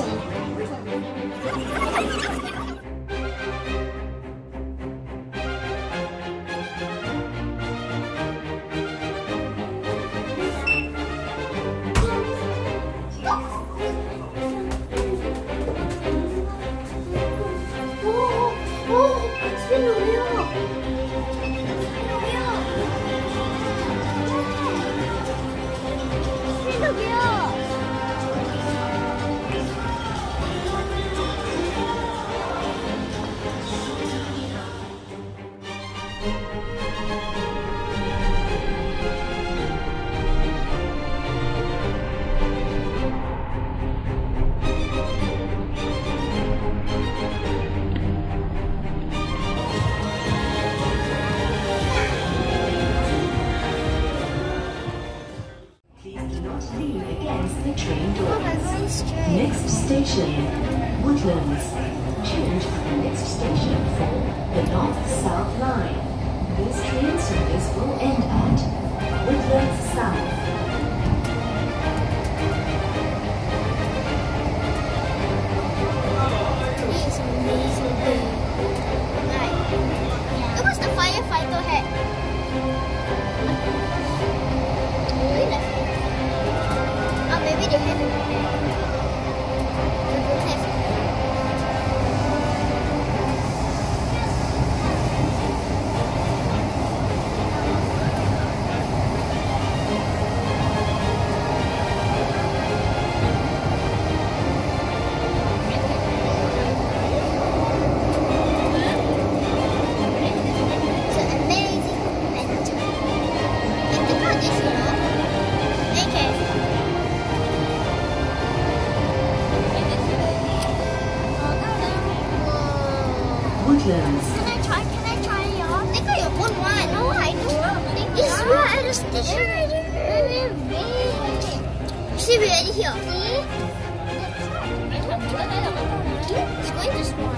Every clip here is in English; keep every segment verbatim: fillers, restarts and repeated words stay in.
Lean against the train doors. Next station, Woodlands. Change at the next station for the North-South Line. This train service will end at Woodlands South. It's amazing thing. Right. Yeah. It was the firefighter hat. Really left it. Oh, maybe they have it. They don't have it. Woodlands. Can I try? Can I try yours? They got your own one. No, I don't. It's right at the station. See, we're already here. See? It's going to spawn.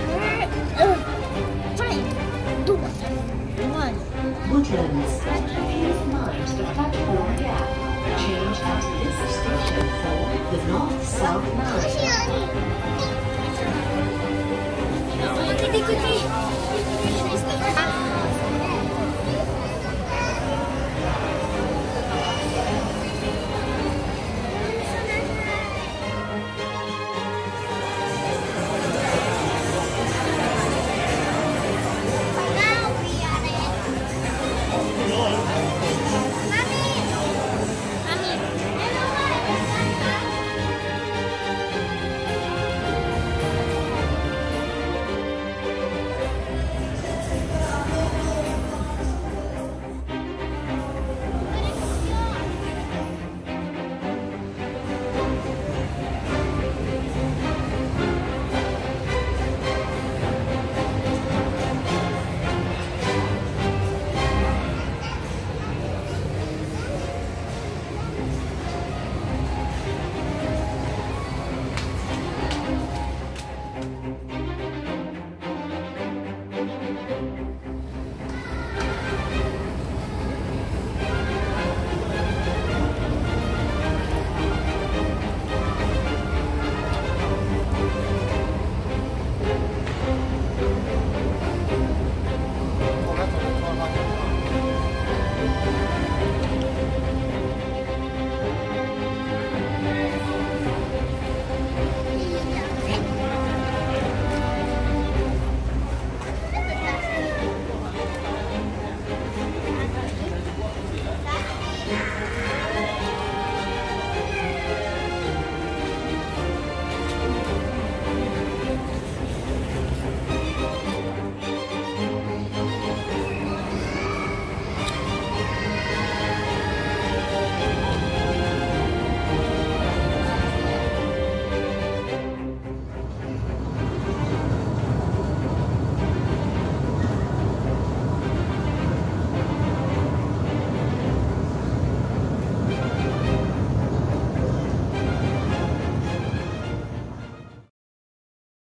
Three, two, one. Woodlands. Please mind the platform gap. Change at this station for the North-South Line. Quickly, quickly.